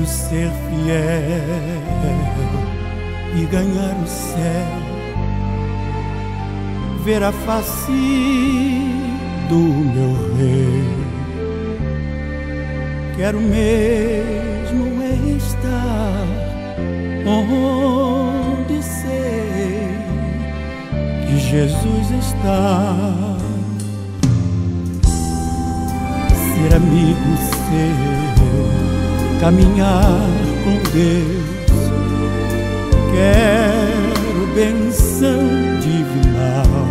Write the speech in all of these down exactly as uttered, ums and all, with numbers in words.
Quero ser fiel e ganhar o céu, ver a face do meu rei. Quero mesmo é estar onde sei que Jesus está. Ser amigo seu, caminhar com Deus. Quero benção divinal,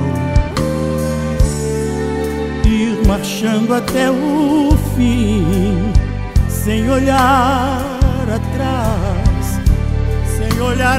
ir marchando até o fim, sem olhar atrás, sem olhar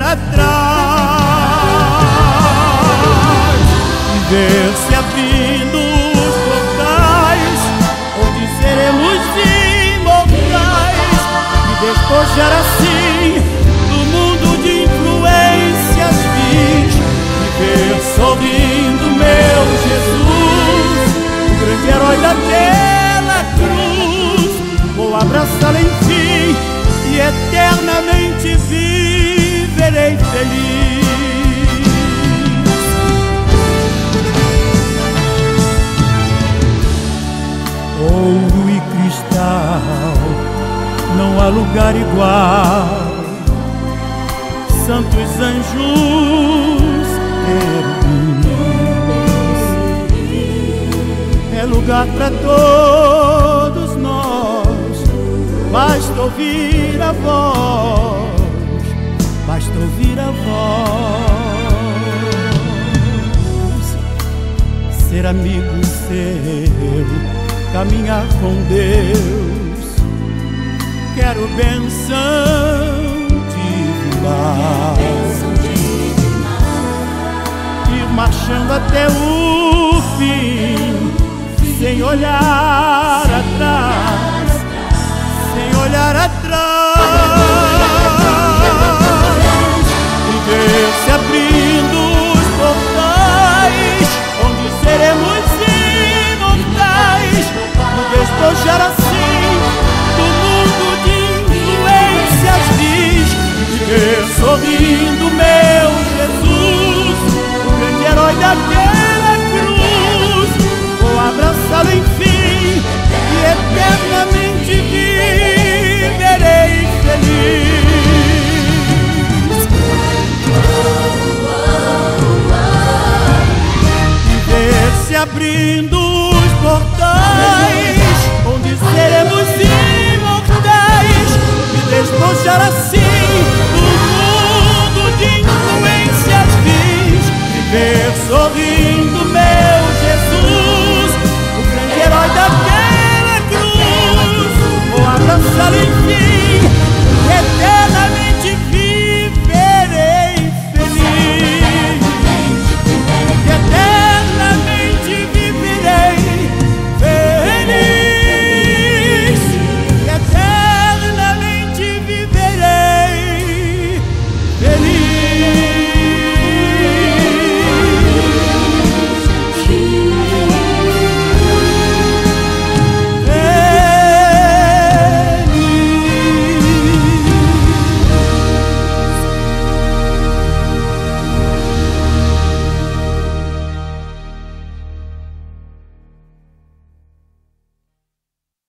atrás, e ver se abrindo os portais, onde seremos imortais, e despojar assim do mundo de influências vis, e ver sorrindo meu Jesus, o grande herói daquela cruz. Vou abraçá-lo enfim e eternamente viverei feliz. Ouro e cristal, não há lugar igual. Santos anjos, querubins, é lugar para todos nós. Basta ouvir a voz, basta ouvir a voz. Ser amigo seu, caminhar com Deus. Quero benção divinal, ir marchando até o fim, sem olhar atrás, sem olhar atrás, e ver se abrindo os portais, onde seremos imortais, no despojar assim do mundo de influências vis, e ver sorrindo meu Jesus, o grande herói daquela cruz. Vou abraçá-lo enfim e eternamente viverei feliz. E ver se abrindo